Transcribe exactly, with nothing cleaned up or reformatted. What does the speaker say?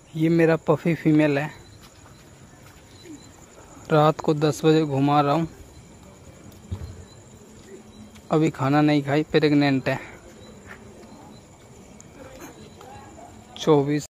ये मेरा puffy female है। रात को दस बजे घुमा रहा हूँ। अभी खाना नहीं खाई, प्रेग्नेंट है। चौबीस